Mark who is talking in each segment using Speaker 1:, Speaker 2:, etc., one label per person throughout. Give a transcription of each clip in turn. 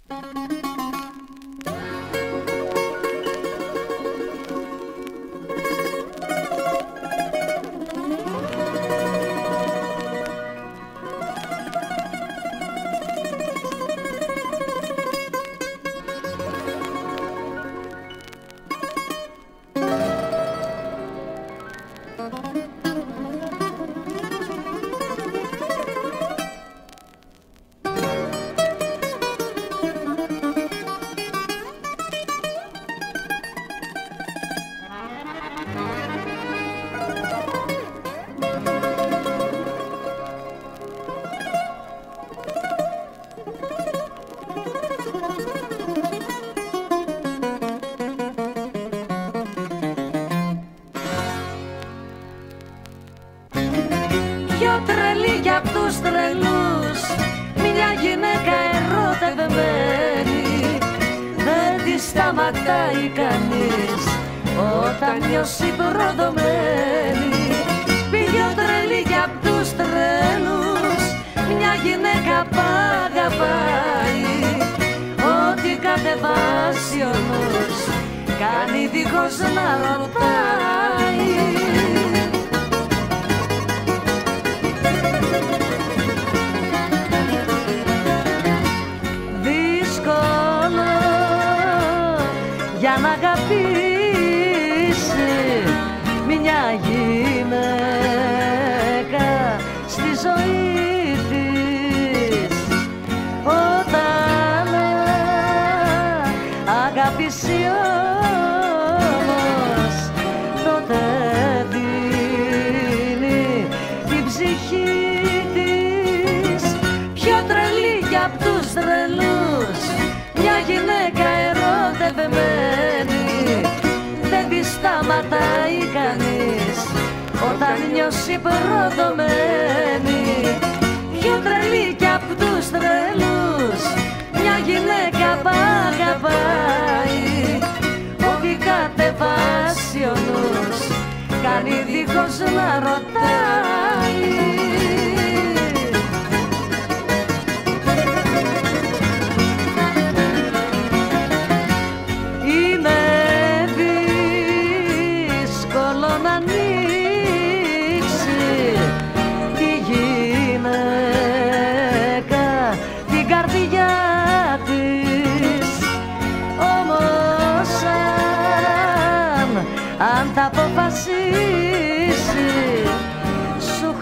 Speaker 1: Πιο τρελή κι απ' τους τρελούς, μια γυναίκα ερωτευμένη, δεν τη σταματάει κανείς όταν νιώσει προδομένη. Πιο τρελή κι απ' τους τρελούς, μια γυναίκα π' αγαπάει, ό,τι κατεβάσει ο νους κάνει δίχως να ρωτάει. Για να αγαπήσει μια γυναίκα στη ζωή της, όταν αγαπήσει όμως τότε δίνει την ψυχή της. Πιο τρελή κι απ' τους τρελούς, μια γυναίκα ερωτευμένη, δεν τη σταματάει κανείς όταν νιώσει προδομένη. Πιο τρελή κι απ' τους τρελούς, μια γυναίκα π' αγαπάει, ό,τι κατεβάσει ο νους κάνει δίχως να ρωτάει. Αν τα αποφασίσει, σου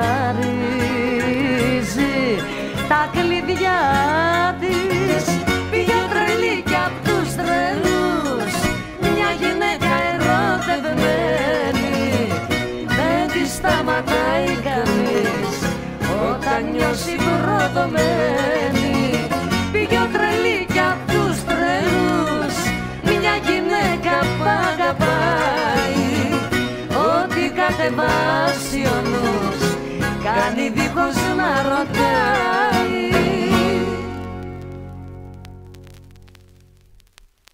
Speaker 1: χαρίζει τα κλειδιά της. Πιο τρελή κι απ' τους τρελούς, μια γυναίκα ερωτευμένη, δεν τη σταματάει κανείς όταν νιώσει προδομένη. Πιο τρελή κι απ' τους τρελούς, μια γυναίκα π' αγαπάει, ό,τι κατεβάσει ο νους κάνει δίχως να ρωτάει.